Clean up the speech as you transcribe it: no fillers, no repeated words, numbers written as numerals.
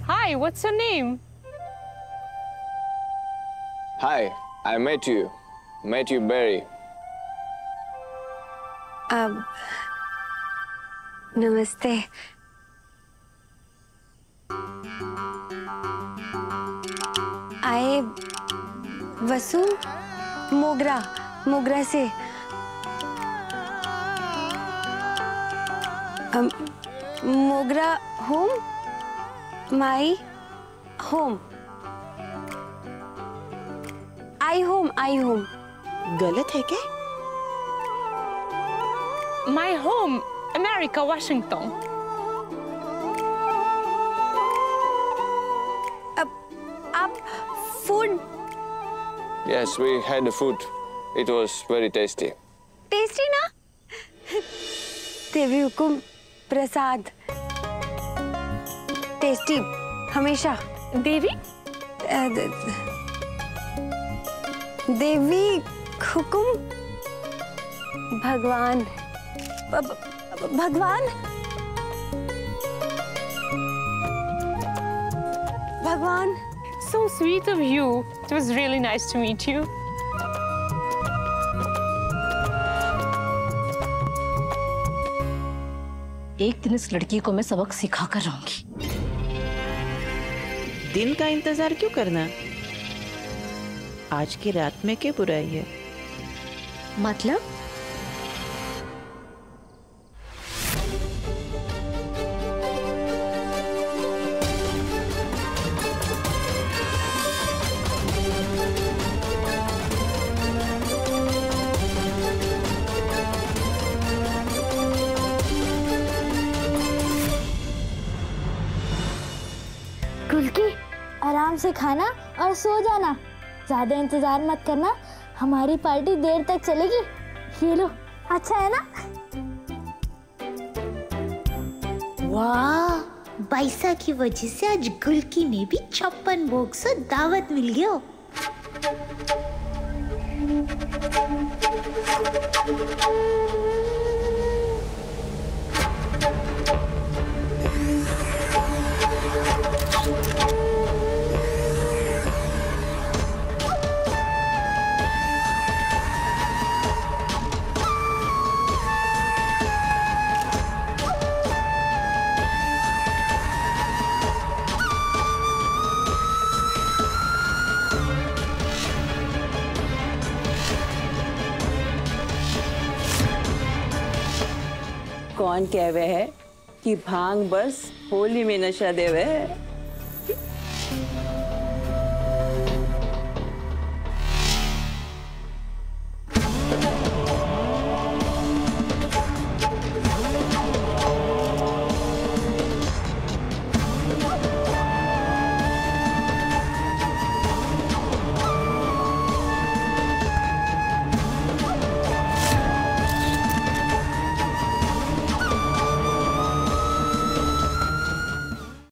Hi, what's your name? Hi, I met you. Met you, Barry. नमस्ते। आए वसु मोगरा से। Mogra home my home I home गलत है क्या? My home, America, Washington. आप फूड? Yes, we had the food. It was very tasty. Tasty ना? देवी हुकुम प्रसाद। टेस्टी हमेशा। देवी? देवी हुकुम भगवान भगवान भगवान। So sweet of you. It was really nice to meet you. एक दिन इस लड़की को मैं सबक सिखा कर रहूंगी। दिन का इंतजार क्यों करना? आज की रात में क्या बुराई है? मतलब? आराम से खाना और सो जाना, ज्यादा इंतजार मत करना, हमारी पार्टी देर तक चलेगी। ये लो, अच्छा है ना? वाह, बाइसा की वजह से आज गुल्की में भी 56 भोग से दावत मिल गया। कौन कहवे है कि भांग बस होली में नशा देवे है?